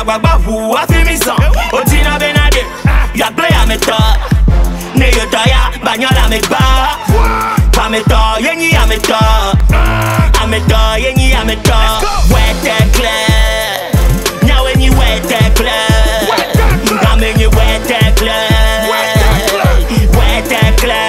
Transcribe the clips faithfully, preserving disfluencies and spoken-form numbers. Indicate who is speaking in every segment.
Speaker 1: bagba hu afimisan Otina benade ya play ameta Ne yota ya banyola megba Pameta yenyi ameta Ameta yenyi ameta Wete clear Now when you wete clear I mean you wete clear Wete clear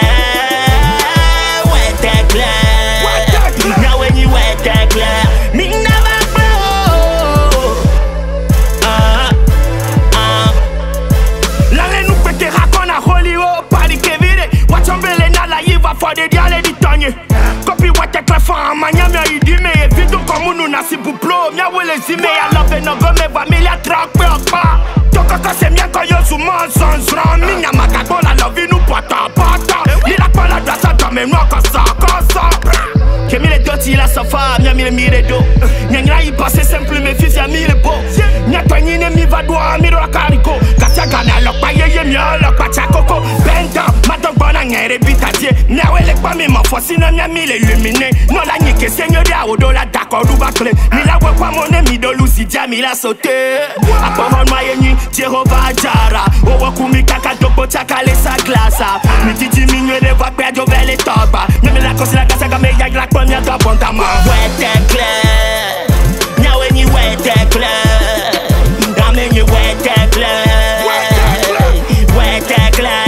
Speaker 1: Wete clear Now when you wete clear Me never blow Ah Ah L'année nous pété racon à Hollywood Pari Kevin Watch on bele na la yiva for the diale di tonye Copy wete clear for manya me idi me Video comme nous na si pour plo Mia wele si me ya love no go me familia track pe okpa Toko kase mien ko yo su mon sons ron Minya makago la love nous pata pata Ni la kola drasa dame no kosa kosa Kemi le doti la sofa Mia mi le mire do Nyanyra yi passe simple me fils ya mi le bo Nya kwenye ne mi va doa mi do la kariko Katia gana lokpa ye ye mi lokpa chakoko Benda madog bona ngere bitadie Mia wele kwa mi mafosi na mia mi le lumine Non la nyeke senyori a odo la dako ruba kle Mi la we kwa mone mi do lusi dia mi la sote Apohon ma yenyi Jehovah Jara Owo kumi kaka doko chaka le sa glasa Mi titi mi nye de va perdo vele toba Neme la kosi la kasa game yag la konya do bontama Wete clear Now when you wete clear I mean you wete clear Wete clear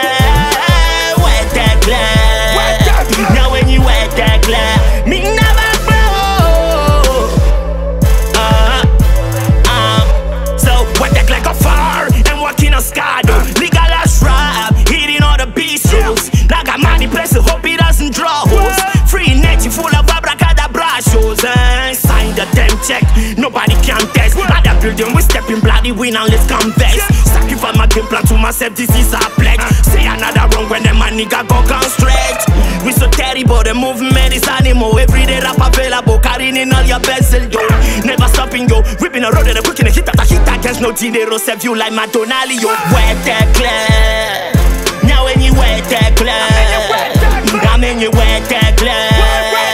Speaker 1: Wete clear Now when you wete clear Me never blow Uh Uh So wete clear go far And walking on Scado Legalize rap Hitting all the beast shows Naga money place to hope it doesn't draw hoes Free net, you full of abracadabra shows eh? Sign the damn check, nobody can test Other building, we stepping bloody, we now let's convex Sacrifice my game plan to myself, this is a pledge Say another wrong when them my nigga go gone straight We so terrible, the movement is animal Everyday rap available, carrying in all your vessel, yo Never stopping, yo Ripping a road and a quick in a hit after hit against no dinero Save you like Madonna, yo Wete clear Now when you wete clear I mean you wete clear